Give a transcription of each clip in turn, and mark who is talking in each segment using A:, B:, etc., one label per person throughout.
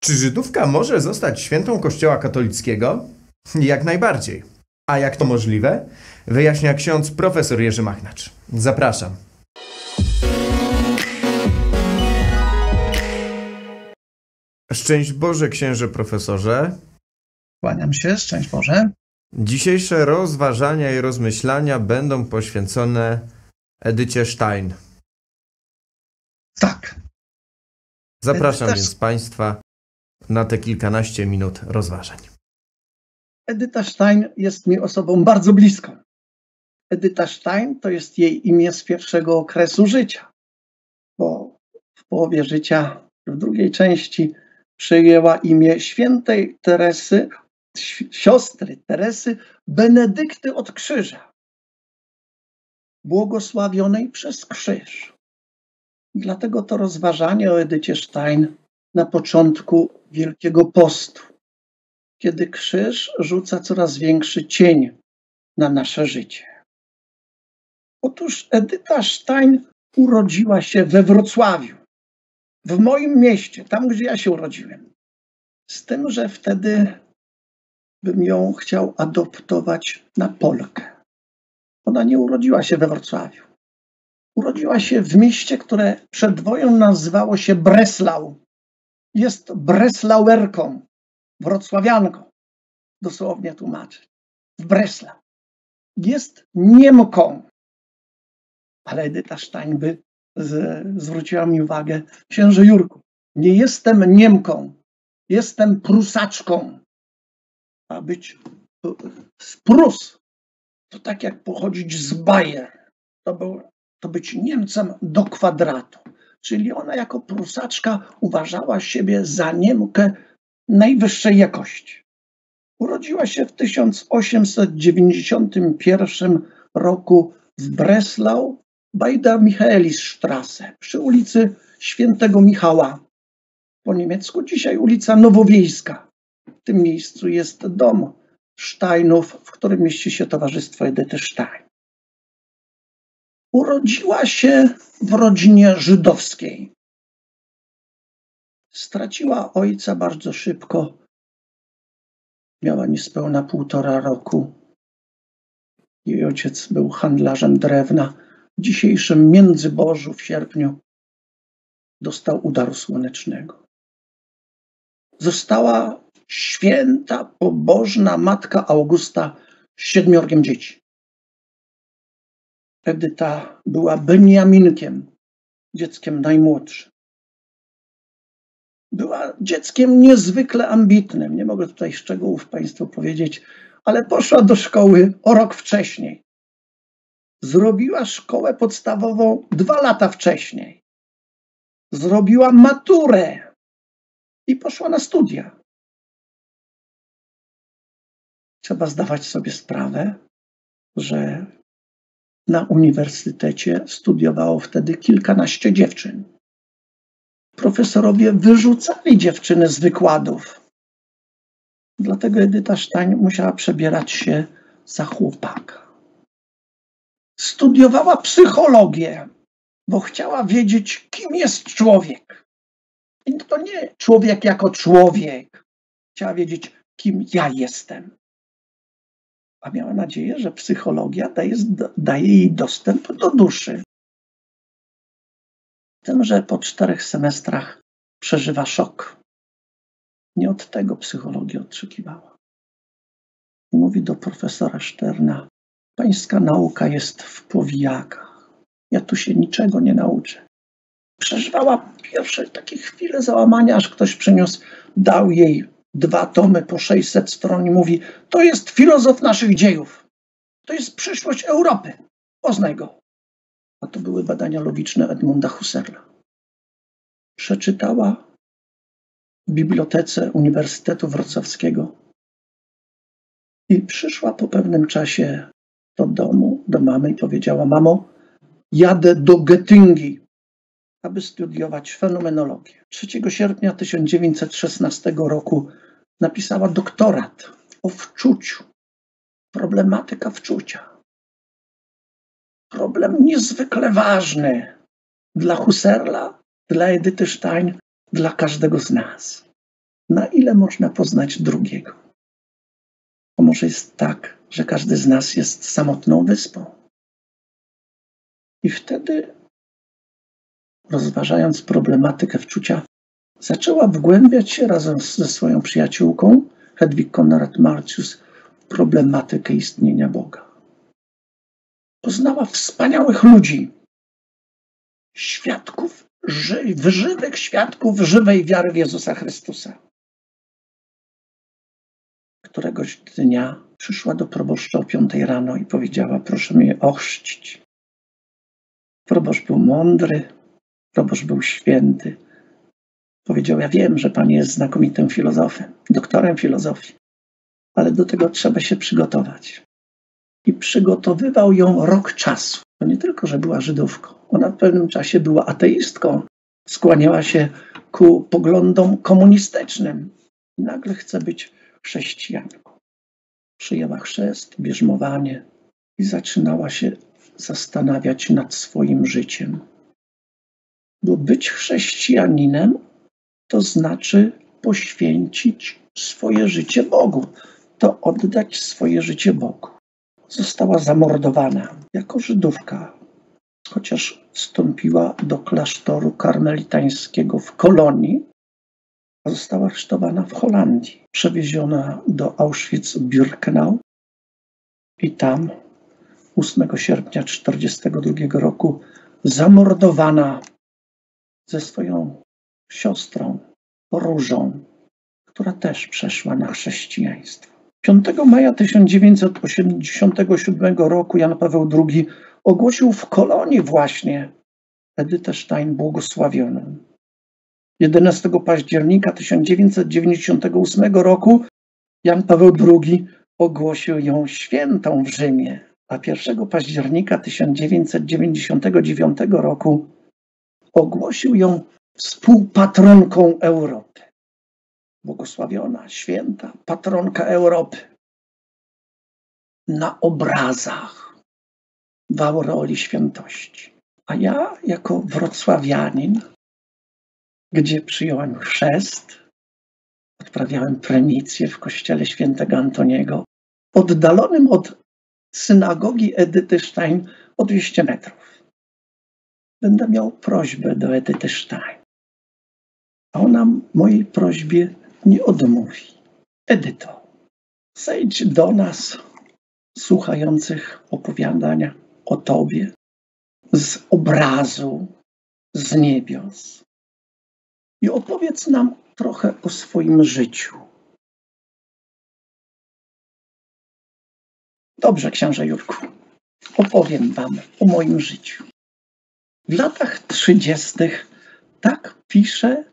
A: Czy Żydówka może zostać świętą Kościoła katolickiego? Jak najbardziej. A jak to możliwe? Wyjaśnia ksiądz profesor Jerzy Machnacz. Zapraszam. Szczęść Boże, księże profesorze.
B: Kłaniam się, szczęść Boże.
A: Dzisiejsze rozważania i rozmyślania będą poświęcone Edycie Stein.
B: Tak.
A: Zapraszam więc Państwa na te kilkanaście minut rozważań.
B: Edyta Stein jest mi osobą bardzo bliską. Edyta Stein to jest jej imię z pierwszego okresu życia, bo w połowie życia, w drugiej części, przyjęła imię świętej Teresy, siostry Teresy Benedykty od Krzyża, błogosławionej przez krzyż. Dlatego to rozważanie o Edycie Stein na początku Wielkiego Postu, kiedy krzyż rzuca coraz większy cień na nasze życie. Otóż Edyta Stein urodziła się we Wrocławiu, w moim mieście, tam gdzie ja się urodziłem. Z tym, że wtedy bym ją chciał adoptować na Polkę. Ona nie urodziła się we Wrocławiu. Urodziła się w mieście, które przed wojną nazywało się Breslau. Jest breslauerką, wrocławianką, dosłownie tłumaczę. W Breslau. Jest Niemką. Ale Edyta Stein by zwróciła mi uwagę: księże Jurku, nie jestem Niemką, jestem Prusaczką. A być z Prus to tak jak pochodzić z Bayer. To być Niemcem do kwadratu. Czyli ona jako Prusaczka uważała siebie za Niemkę najwyższej jakości. Urodziła się w 1891 roku w Breslau bei der Michaelisstraße, przy ulicy Świętego Michała. Po niemiecku dzisiaj ulica Nowowiejska. W tym miejscu jest dom Steinów, w którym mieści się Towarzystwo Edyty Stein. Urodziła się w rodzinie żydowskiej. Straciła ojca bardzo szybko. Miała niespełna 1,5 roku. Jej ojciec był handlarzem drewna. W dzisiejszym Międzybożu w sierpniu dostał udaru słonecznego. Została święta, pobożna matka Augusta z 7 dzieci. Edyta była Beniaminkiem, dzieckiem najmłodszym. Była dzieckiem niezwykle ambitnym. Nie mogę tutaj szczegółów Państwu powiedzieć, ale poszła do szkoły o rok wcześniej. Zrobiła szkołę podstawową 2 lata wcześniej. Zrobiła maturę i poszła na studia. Trzeba zdawać sobie sprawę, że na uniwersytecie studiowało wtedy kilkanaście dziewczyn. Profesorowie wyrzucali dziewczyny z wykładów. Dlatego Edyta Stein musiała przebierać się za chłopaka. Studiowała psychologię, bo chciała wiedzieć, kim jest człowiek. I to nie człowiek jako człowiek. Chciała wiedzieć, kim ja jestem. A miała nadzieję, że psychologia daje jej dostęp do duszy. Tym, że po 4 semestrach przeżywa szok. Nie od tego psychologia oczekiwała. I mówi do profesora Szterna: pańska nauka jest w powijakach. Ja tu się niczego nie nauczę. Przeżywała pierwsze takie chwile załamania, aż ktoś przyniósł, dał jej 2 tomy po 600 stron i mówi: to jest filozof naszych dziejów. To jest przyszłość Europy. Poznaj go. A to były badania logiczne Edmunda Husserla. Przeczytała w bibliotece Uniwersytetu Wrocławskiego i przyszła po pewnym czasie do domu, do mamy i powiedziała: mamo, jadę do Göttingi, aby studiować fenomenologię. 3 sierpnia 1916 roku napisała doktorat o wczuciu. Problematyka wczucia. Problem niezwykle ważny dla Husserla, dla Edyty Stein, dla każdego z nas. Na ile można poznać drugiego? To może jest tak, że każdy z nas jest samotną wyspą. I wtedy, rozważając problematykę wczucia, zaczęła wgłębiać się razem ze swoją przyjaciółką, Hedwig Conrad-Martius, w problematykę istnienia Boga. Poznała wspaniałych ludzi, świadków, żywych świadków żywej wiary w Jezusa Chrystusa. Któregoś dnia przyszła do proboszcza o 5 rano i powiedziała: proszę mnie ochrzcić. Proboszcz był mądry, proboszcz był święty. Powiedział: ja wiem, że pan jest znakomitym filozofem, doktorem filozofii, ale do tego trzeba się przygotować. I przygotowywał ją rok czasu. To nie tylko, że była Żydówką. Ona w pewnym czasie była ateistką. Skłaniała się ku poglądom komunistycznym. I nagle chce być chrześcijanką. Przyjęła chrzest, bierzmowanie i zaczynała się zastanawiać nad swoim życiem. Bo być chrześcijaninem to znaczy poświęcić swoje życie Bogu. To oddać swoje życie Bogu. Została zamordowana jako Żydówka, chociaż wstąpiła do klasztoru karmelitańskiego w Kolonii, a została aresztowana w Holandii. Przewieziona do Auschwitz-Birkenau i tam 8 sierpnia 1942 roku zamordowana ze swoją siostrą Różą, która też przeszła na chrześcijaństwo. 5 maja 1987 roku Jan Paweł II ogłosił w Kolonii właśnie Edytę Stein błogosławioną. 11 października 1998 roku Jan Paweł II ogłosił ją świętą w Rzymie, a 1 października 1999 roku ogłosił ją współpatronką Europy. Błogosławiona, święta, patronka Europy. Na obrazach w aureoli świętości. A ja jako wrocławianin, gdzie przyjąłem chrzest, odprawiałem prynicję w kościele świętego Antoniego, oddalonym od synagogi Edyty Stein o 200 metrów. Będę miał prośbę do Edyty Stein. A ona mojej prośbie nie odmówi. Edyto, zejdź do nas, słuchających opowiadania o Tobie, z obrazu, z niebios. I opowiedz nam trochę o swoim życiu. Dobrze, książę Jurku, opowiem wam o moim życiu. W latach 30. tak piszę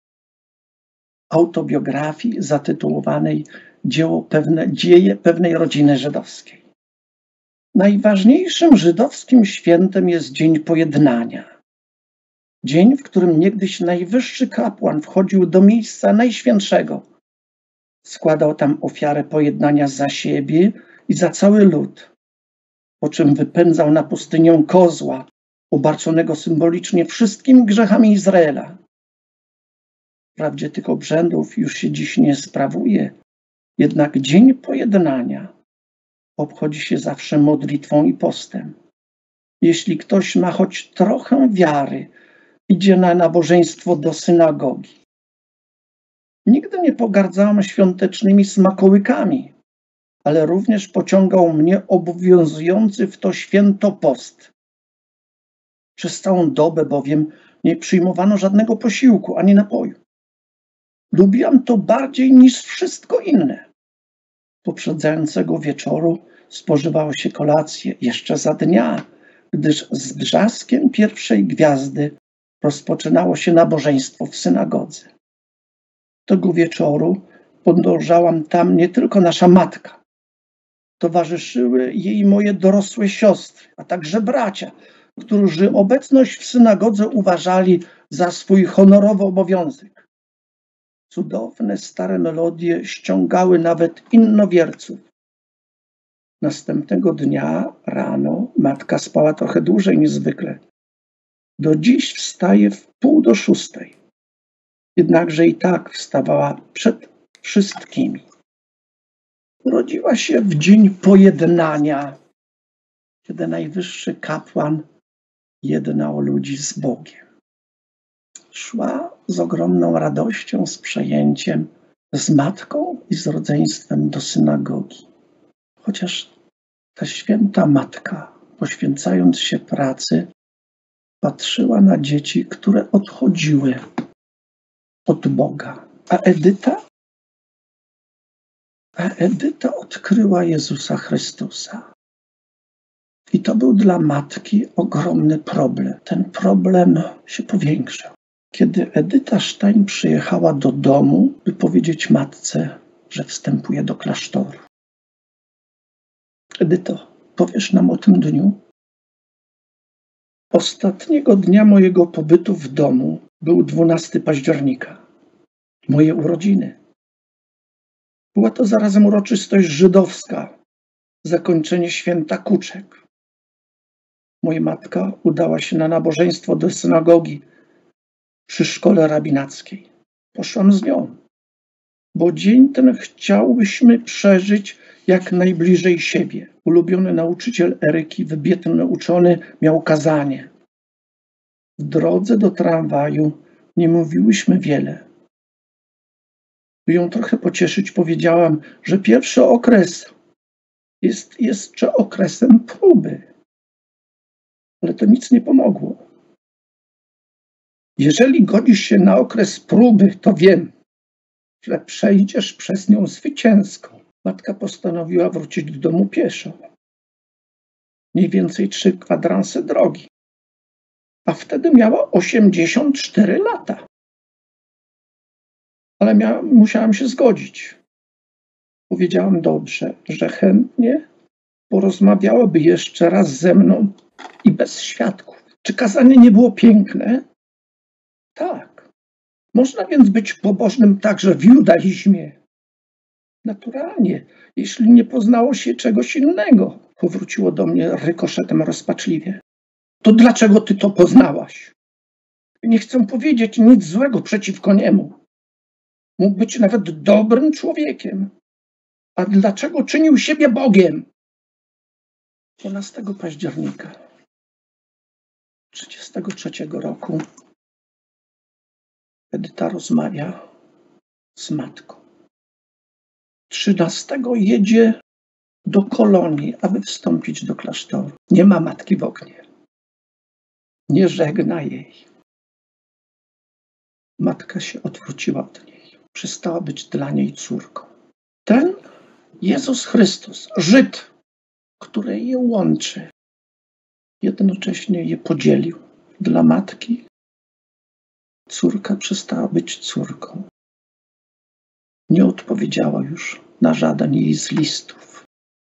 B: autobiografii zatytułowanej Dzieje pewnej rodziny żydowskiej. Najważniejszym żydowskim świętem jest Dzień Pojednania. Dzień, w którym niegdyś najwyższy kapłan wchodził do miejsca najświętszego. Składał tam ofiarę pojednania za siebie i za cały lud, po czym wypędzał na pustynię kozła, obarczonego symbolicznie wszystkimi grzechami Izraela. Wprawdzie tych obrzędów już się dziś nie sprawuje, jednak Dzień Pojednania obchodzi się zawsze modlitwą i postem. Jeśli ktoś ma choć trochę wiary, idzie na nabożeństwo do synagogi. Nigdy nie pogardzałem świątecznymi smakołykami, ale również pociągał mnie obowiązujący w to święto post. Przez całą dobę bowiem nie przyjmowano żadnego posiłku ani napoju. Lubiłam to bardziej niż wszystko inne. Poprzedzającego wieczoru spożywało się kolację jeszcze za dnia, gdyż z brzaskiem pierwszej gwiazdy rozpoczynało się nabożeństwo w synagodze. Tego wieczoru podążałam tam nie tylko nasza matka. Towarzyszyły jej moje dorosłe siostry, a także bracia, którzy obecność w synagodze uważali za swój honorowy obowiązek. Cudowne stare melodie ściągały nawet innowierców. Następnego dnia rano matka spała trochę dłużej niż zwykle. Do dziś wstaje w 5:45. jednakże i tak wstawała przed wszystkimi. Urodziła się w dzień pojednania, kiedy najwyższy kapłan jednał ludzi z Bogiem. Szła z ogromną radością, z przejęciem, z matką i z rodzeństwem do synagogi. Chociaż ta święta matka, poświęcając się pracy, patrzyła na dzieci, które odchodziły od Boga. A Edyta odkryła Jezusa Chrystusa. I to był dla matki ogromny problem. Ten problem się powiększał. Kiedy Edyta Stein przyjechała do domu, by powiedzieć matce, że wstępuje do klasztoru. Edyto, powiesz nam o tym dniu? Ostatniego dnia mojego pobytu w domu był 12 października. Moje urodziny. Była to zarazem uroczystość żydowska, zakończenie święta Kuczek. Moja matka udała się na nabożeństwo do synagogi przy szkole rabinackiej. Poszłam z nią, bo dzień ten chciałyśmy przeżyć jak najbliżej siebie. Ulubiony nauczyciel Eryki, wybitny uczony, miał kazanie. W drodze do tramwaju nie mówiłyśmy wiele. By ją trochę pocieszyć, powiedziałam, że pierwszy okres jest jeszcze okresem próby. Ale to nic nie pomogło. Jeżeli godzisz się na okres próby, to wiem, że przejdziesz przez nią zwycięsko. Matka postanowiła wrócić do domu pieszo. Mniej więcej 3 kwadranse drogi. A wtedy miała 84 lata. Ale musiałam się zgodzić. Powiedziałam dobrze, że chętnie porozmawiałaby jeszcze raz ze mną i bez świadków. Czy kazanie nie było piękne? Tak. Można więc być pobożnym także w judaizmie. Naturalnie, jeśli nie poznało się czegoś innego, powróciło do mnie rykoszetem rozpaczliwie. To dlaczego ty to poznałaś? Nie chcę powiedzieć nic złego przeciwko niemu. Mógł być nawet dobrym człowiekiem. A dlaczego czynił siebie Bogiem? 12 października 1933 roku Edyta rozmawia z matką. 13 jedzie do Kolonii, aby wstąpić do klasztoru. Nie ma matki w oknie. Nie żegna jej. Matka się odwróciła od niej. Przestała być dla niej córką. Ten Jezus Chrystus, Żyd, który je łączy, jednocześnie je podzielił. Dla matki córka przestała być córką. Nie odpowiedziała już na żaden jej z listów.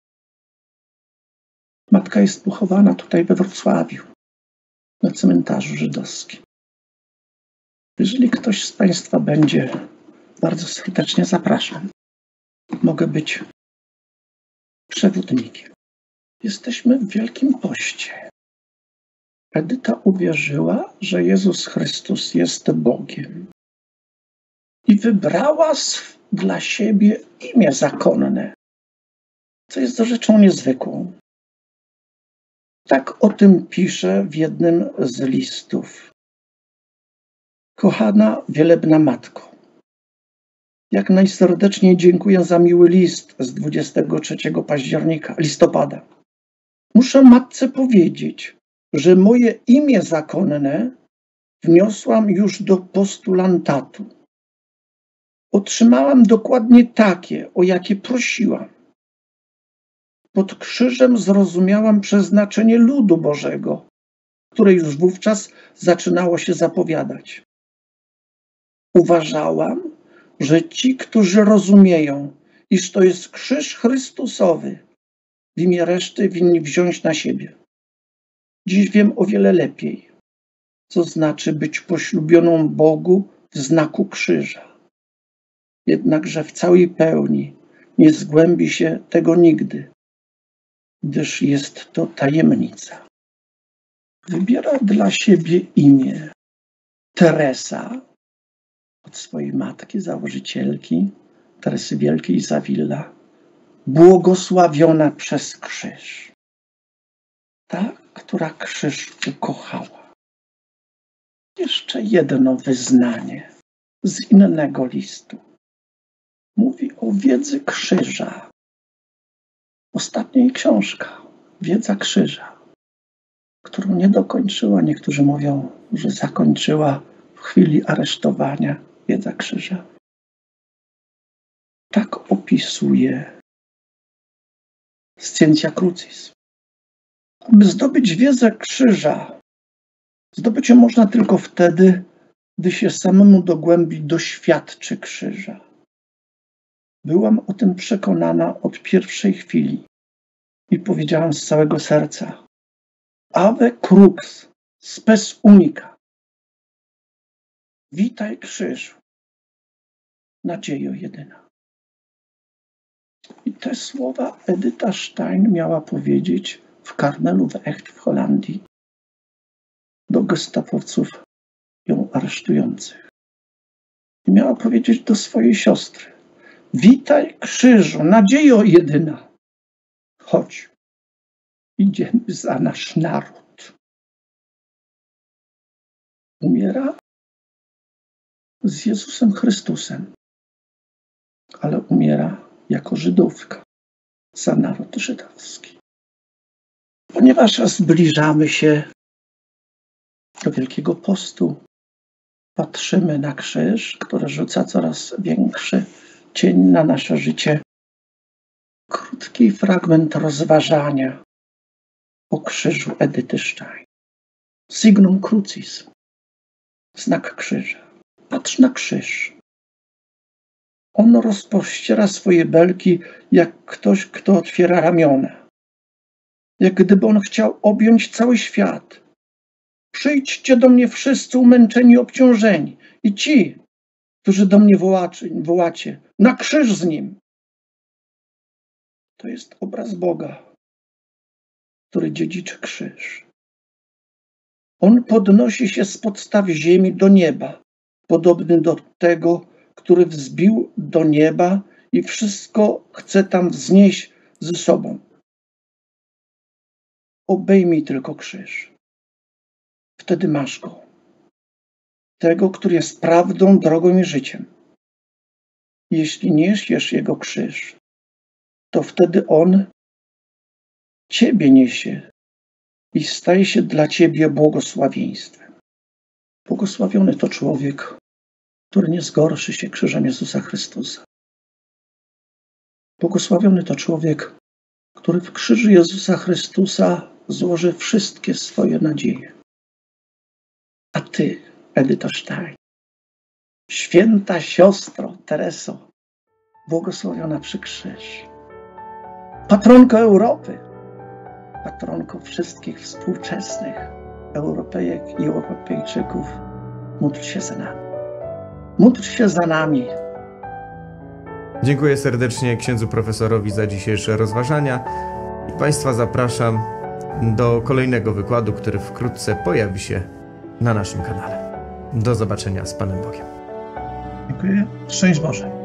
B: Matka jest pochowana tutaj we Wrocławiu, na cmentarzu żydowskim. Jeżeli ktoś z Państwa będzie, bardzo serdecznie zapraszam. Mogę być przewodnikiem. Jesteśmy w Wielkim Poście. Edyta uwierzyła, że Jezus Chrystus jest Bogiem i wybrała dla siebie imię zakonne, co jest rzeczą niezwykłą. Tak o tym pisze w jednym z listów. Kochana wielebna matko, jak najserdeczniej dziękuję za miły list z 23 listopada. Muszę matce powiedzieć, że moje imię zakonne wniosłam już do postulantatu. Otrzymałam dokładnie takie, o jakie prosiłam. Pod krzyżem zrozumiałam przeznaczenie ludu Bożego, które już wówczas zaczynało się zapowiadać. Uważałam, że ci, którzy rozumieją, iż to jest krzyż Chrystusowy, w imię reszty winni wziąć na siebie. Dziś wiem o wiele lepiej, co znaczy być poślubioną Bogu w znaku krzyża. Jednakże w całej pełni nie zgłębi się tego nigdy, gdyż jest to tajemnica. Wybiera dla siebie imię Teresa, od swojej matki, założycielki Teresy Wielkiej z Avila, błogosławiona przez krzyż. Ta, która krzyż ukochała. Jeszcze jedno wyznanie z innego listu. Mówi o wiedzy krzyża. Ostatnia jej książka, Wiedza krzyża, którą nie dokończyła. Niektórzy mówią, że zakończyła w chwili aresztowania. Wiedza krzyża. Tak opisuje Scientia Crucis. Aby zdobyć wiedzę krzyża, zdobyć ją można tylko wtedy, gdy się samemu do głębi doświadczy krzyża. Byłam o tym przekonana od pierwszej chwili i powiedziałam z całego serca: Ave crux, spes unica. Witaj krzyżu, nadziejo jedyna. I te słowa Edyta Stein miała powiedzieć w Karmelu w Echt w Holandii do gestapowców ją aresztujących. I miała powiedzieć do swojej siostry: witaj krzyżu, nadziejo jedyna. Chodź, idziemy za nasz naród. Umiera z Jezusem Chrystusem, ale umiera jako Żydówka za naród żydowski. Ponieważ zbliżamy się do Wielkiego Postu, patrzymy na krzyż, który rzuca coraz większy cień na nasze życie. Krótki fragment rozważania o krzyżu Edyty Stein. Signum crucis. Znak krzyża. Patrz na krzyż. On rozpościera swoje belki jak ktoś, kto otwiera ramiona. Jak gdyby on chciał objąć cały świat. Przyjdźcie do mnie wszyscy umęczeni, obciążeni i ci, którzy do mnie wołacie, na krzyż z nim. To jest obraz Boga, który dziedziczy krzyż. On podnosi się z podstaw ziemi do nieba, podobny do tego, który wzbił do nieba i wszystko chce tam wznieść ze sobą. Obejmij tylko krzyż. Wtedy masz go. Tego, który jest prawdą, drogą i życiem. Jeśli niesiesz jego krzyż, to wtedy on ciebie niesie i staje się dla ciebie błogosławieństwem. Błogosławiony to człowiek, który nie zgorszy się krzyżem Jezusa Chrystusa. Błogosławiony to człowiek, który w krzyżu Jezusa Chrystusa złoży wszystkie swoje nadzieje. A ty, Edyto Stein, święta siostro Tereso, błogosławiona przy krzyż, patronko Europy, patronko wszystkich współczesnych Europejek i Europejczyków, módl się za nami. Módl się za nami.
A: Dziękuję serdecznie księdzu profesorowi za dzisiejsze rozważania i Państwa zapraszam do kolejnego wykładu, który wkrótce pojawi się na naszym kanale. Do zobaczenia z Panem Bogiem.
B: Dziękuję. Szczęść Boże.